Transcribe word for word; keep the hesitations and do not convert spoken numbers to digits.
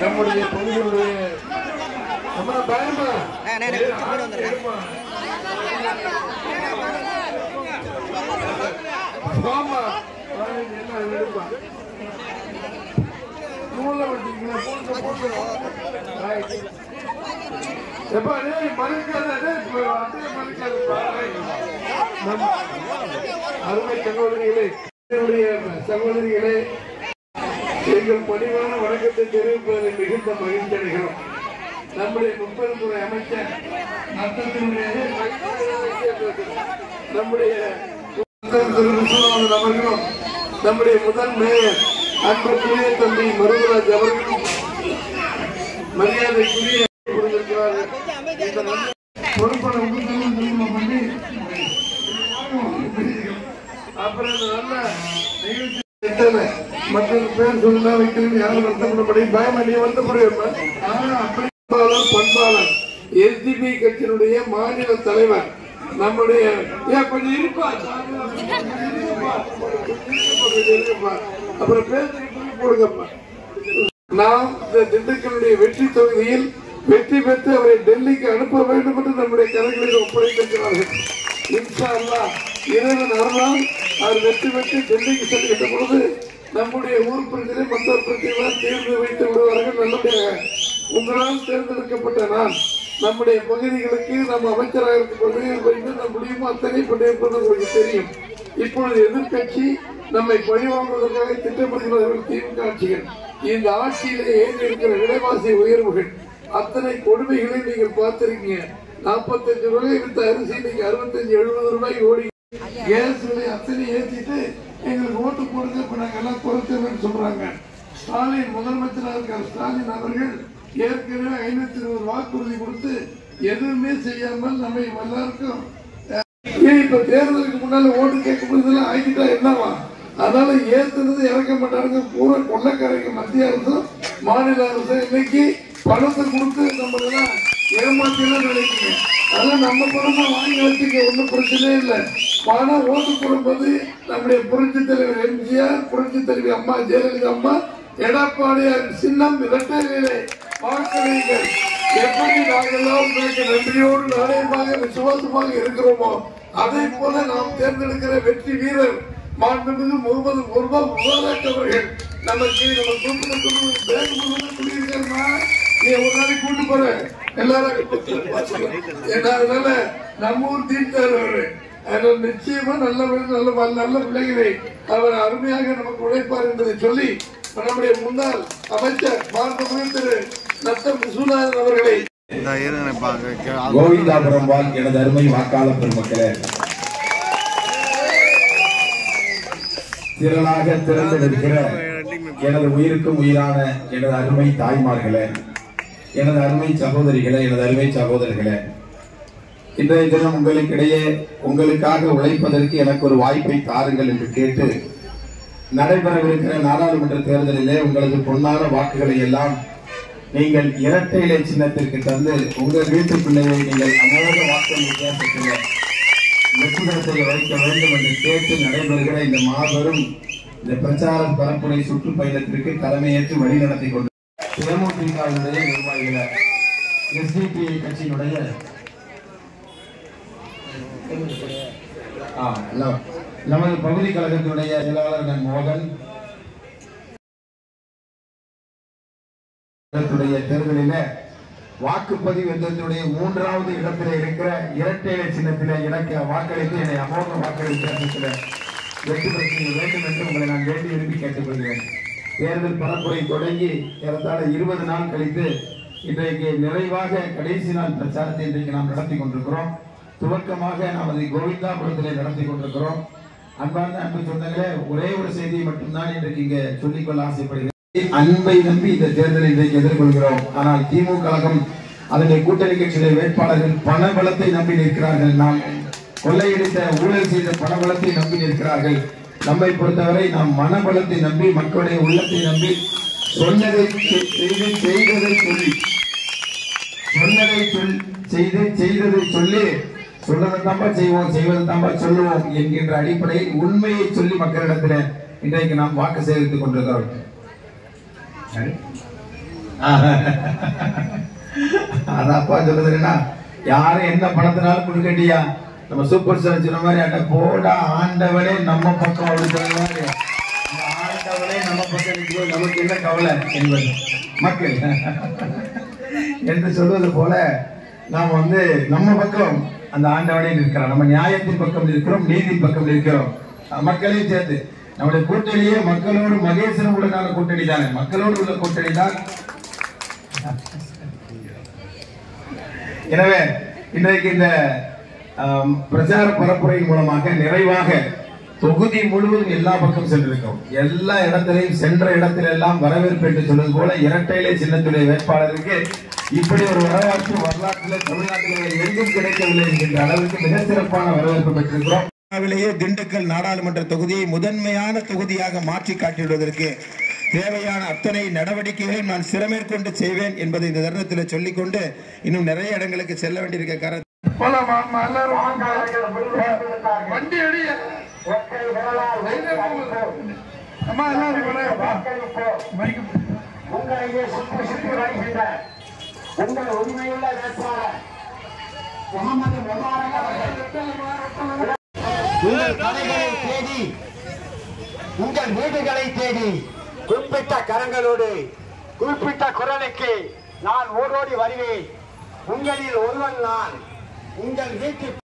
நம்முடைய பொங்கலுடைய நம்ம பயமா ஆமா என்ன எடுப்பா மூளை வட்டிங்களா போட்டு போட்டு எப்பா டேய் மறுக்காத டேய் அப்படியே மறுக்காதப்பா நம் அருமை சகோதரிகளே சகோதரிகளே எங்கள் பணிவான வணக்கத்தை தெரிவிப்பதில் மிகுந்த மகிழ்ச்சி அடைகிறோம். நம்முடைய முப்பது துறை அமைச்சர் நம்முடைய அவர்களும் நம்முடைய முதல் மேயர் அன்புக்குரிய தம்பி மருதராஜ் அவர்களும் மரியாதைக்குரிய கொடுத்திருக்கிறார்கள். பொறுப்பான பண்ணி அப்புறம் நல்ல நிகழ்ச்சி மற்றொரு பேர் சொல்லுனா வைக்கிறேன் யாரும் வருத்தப்படப்படி பயமா நீ வருத்தப்படுவேன். பண்பாளர் எஸ்டிபி கட்சியினுடைய மாநில தலைவர் நம்முடைய கொஞ்சம் இருப்பா அப்புறம் பேசுறதுக்கு போடுங்கப்பா. நாம் இந்த திண்டுக்கல்லுடைய வெற்றி தொகுதியில் வெற்றி பெற்று அவரை டெல்லிக்கு அனுப்ப வேண்டும் என்று நம்முடைய கரங்களில் ஒப்படைத்திருக்கிறார்கள். இன்ஷா அல்லாஹ் இறைவன் அருளால் அவர் வெற்றி பெற்று டெல்லிக்கு செல்கின்ற பொழுது நம்முடைய ஊர் பிரச்சனை மற்ற பிரச்சனைகளால் தீர்ந்து வைத்து விடுவார்கள். நல்லபடியாக உங்களால் தேர்ந்தெடுக்கப்பட்ட நான் நம்முடைய பகுதிகளுக்கு நம்ம அமைச்சராக இருக்க முடியுமோ அத்தனை பண்ணியிருப்பது உங்களுக்கு தெரியும். இப்பொழுது எதிர்கட்சி நம்மை பழிவாங்குவதற்காக திட்டமிடுகிறார்கள் திமுக ஆட்சிகள். இந்த ஆட்சியிலே ஏறி இருக்கிற விலைவாசி உயர்வுகள் அத்தனை கொடுமைகளை நீங்கள் பார்த்திருக்கீங்க. நாற்பத்தஞ்சு ரூபாய் வித்த அரிசி இன்னைக்கு அறுபத்தஞ்சு எழுபது ரூபாய் ஓடி கேஸ் விலை அத்தனை ஏற்றிட்டு எங்களுக்கு ஓட்டு போடுங்க இப்ப நாங்க எல்லாம் குறைச்சோம்னு சொல்றாங்க. ஸ்டாலின் முதலமைச்சராக இருக்கிற ஸ்டாலின் அவர்கள் ஏற்கனவே ஐநூத்தி இருபது வாக்குறுதி கொடுத்து எதுவுமே செய்யாமல் நம்ம எல்லாருக்கும் இப்ப தேர்தலுக்கு முன்னால ஓட்டு கேட்கும் போதெல்லாம் ஆகிட்டா என்னவா அதனால ஏத்துனது இறக்க மாட்டாருங்க. பூரா கொள்ளக்காரங்க மத்திய அரசும் மாநில அரசும் இன்னைக்கு பணத்தை கொடுத்து நம்ம எல்லாம் ஏமாத்தியெல்லாம் நினைக்கிறீங்க. அதெல்லாம் நம்ம பணமா வாங்கி வச்சுக்க ஒன்றும் பிரச்சனையே இல்லை. பணம் ஓட்டு போடும்போது நம்முடைய புரட்சி தலைவர் எம்ஜிஆர் புரட்சி தலைவி அம்மா ஜெயலலிதா அம்மா எடப்பாடியார் சின்னம் இரட்டையிலே வாக்களிங்கள். எப்படி நாங்கெல்லாம் உங்களுக்கு நன்றியோடு நாணயமாக விசுவாசமாக இருக்கிறோமோ அதே போல நாம் தேர்ந்தெடுக்கிற வெற்றி வீரர் மாண்புமிகு முகமது முபாரக் அவர்கள் நமக்கு நம்ம குடியிருக்கிறா நீ ஒரு நாளைக்கு கூட்டு போற எல்லாரும் அதனால நம்ம ஊர் தீர்த்தார் அவரு. அதனால நிச்சயமா நல்ல நல்ல நல்ல பிள்ளைகளை அவர் அருமையாக நமக்கு உழைப்பார் என்பதை சொல்லி நம்முடைய முன்னாள் அமைச்சர் மாண்புமிகு திரு நத்தம் விஸ்வநாதன் அவர்களை கோவிந்தாபுரம் வாழ் எனது அருமை வாக்காளர் பெருமக்களே, திரளாக திறந்திருக்கிற எனது உயிருக்கும் உயிரான எனது அருமை தாய்மார்களே, எனது அருமை சகோதரிகளே, எனது அருமை சகோதரர்களே, இன்றைய தினம் உங்களுக்கிடையே உங்களுக்காக உழைப்பதற்கு எனக்கு ஒரு வாய்ப்பை தாருங்கள் என்று கேட்டு நடைபெறவிருக்கிற நாடாளுமன்ற தேர்தலிலே உங்களது பொன்னான வாக்குகளை எல்லாம் நீங்கள் இரட்டை இலை சின்னத்திற்கு தந்து உங்கள் வீட்டு பிள்ளையை நீங்கள் அமோக வாக்கு வித்தியாசத்தில் வெற்றிடத்தை வைக்க வேண்டும் என்று கேட்டு நடைபெறுகிற இந்த மாபெரும் இந்த பிரச்சார பரப்புரை சுற்றுப்பயணத்திற்கு தலைமையேற்று வழிநடத்தி கொண்டு தேமுதிகவினுடைய நிர்வாகிகள எஸ்டிபி கட்சியினுடைய நமது பகுதி கழகத்தினுடைய செயலாளர் மோகன் தேர்தலில வாக்குப்பதிவு எந்திரத்தினுடைய மூன்றாவது இடத்திலே இருக்கிற இரட்டை இலை சின்னத்திலே எனக்கு வாக்களித்து என்னை அமோக வாக்களித்த வெற்றி பெற வேண்டும் என்று உங்களை நான் வேண்டி விரும்பி கேட்டுக்கொள்கிறேன். தேர்தல் பரப்புரை தொடங்கி ஏறத்தாழ இருபது நாள் கழித்து இன்றைக்கு நிறைவாக கடைசி நாள் பிரச்சாரத்தை இன்றைக்கு நாம் நடத்தி கொண்டிருக்கிறோம். துவக்கமாக நமது கோவிந்தாபுரத்திலே நடத்தி கொண்டிருக்கிறோம். அன்பார்ந்த அன்பு சொந்தங்களே, ஒரே ஒரு செய்தியை மட்டும்தான் இன்றைக்கு இங்கே சொல்லிக்கொள்ள ஆசைப்படுகிறேன். அன்பை நம்பி இந்த தேர்தலை இன்றைக்கு எதிர்கொள்கிறோம். ஆனால் திமுக கழகம் அதனுடைய கூட்டணி கட்சியுடைய வேட்பாளர்கள் பண பலத்தை நம்பி நிற்கிறார்கள். நாம் கொள்ளையடித்த ஊழல் செய்த பண பலத்தை நம்பி நிற்கிறார்கள். நம்மை பொறுத்தவரை நாம் மனபலத்தை நம்பி மக்களுடைய உள்ளத்தை நம்பி சொன்னதை செய்து செய்ததை சொல்லி சொன்னதை செய்து செய்ததை சொல்லி சொல்றதை தாம்பா செய்வோம் செய்வதை தாம்பா சொல்லுவோம் என்கின்ற அடிப்படையில் உண்மையை சொல்லி மக்களிடத்தில் இன்றைக்கு நாம் வாக்கு சேகரித்துக் கொண்டிருக்கிறோம். அதான் அப்பா சொல்லுதுன்னா யாரும் என்ன பணத்தினாலும் கொடுக்கட்டியா நம்ம சூப்பர் ஸ்டார் சொன்ன மாதிரி அட்ட போடா ஆண்டவனே நம்ம பக்கம் அப்படி சொன்ன மாதிரி ஆண்டவனே நம்ம பக்கம் நிற்கும் நமக்கு என்ன கவலை என்பது மக்கள் என்று சொல்வது போல நாம் வந்து நம்ம பக்கம் அந்த ஆண்டவனே நிற்கிறோம். நம்ம நியாயத்தின் பக்கம் இருக்கிறோம், நீதியின் பக்கம் இருக்கிறோம். மக்களையும் சேர்த்து நம்முடைய கூட்டணியே மக்களோடு மகேசன் உடனான கூட்டணி தானே, மக்களோடு உள்ள கூட்டணி தான். எனவே இன்றைக்கு இந்த பிரச்சார பரப்புரையின் மூலமாக நிறைவாக தொகுதி முழுவதும் எல்லா பக்கம் சென்றிருக்கிறோம். எல்லா இடத்திலையும் சென்ற இடத்துல எல்லாம் வரவேற்பு என்று சொல்வது போல இரட்டையிலே சின்னத்துடைய வேட்பாளருக்கு இப்படி ஒரு வரலாற்று வரலாற்றில் தமிழ்நாட்டில் எங்கும் கிடைக்கவில்லை என்கின்ற அளவுக்கு மிக சிறப்பான வரவேற்பு பெற்றிருக்கிறோம். திண்டுக்கல் நாடாளுமன்ற தொகுதியை முதன்மையான தொகுதியாக மாற்றி காட்டிவிடுவதற்கு தேவையான அத்தனை நடவடிக்கைகளை நான் சிறமேற்கொண்டு செய்வேன் என்பதை இந்த தருணத்தில் சொல்லிக்கொண்டு இன்னும் நிறைய இடங்களுக்கு செல்ல வேண்டியிருக்க காரணம் உங்கள் உண்மையுள்ள வேட்பாளர் முகமது முபாரக் அவர்கள் உங்கள் கடைகளை தேடி உங்கள் வீடுகளை தேடி குறிப்பிட்ட கரங்களோடு குறிப்பிட்ட குரலுக்கு நான் ஓடோடி வருவேன். உங்களில் ஒருவன் நான் உங்கள் வீட்டு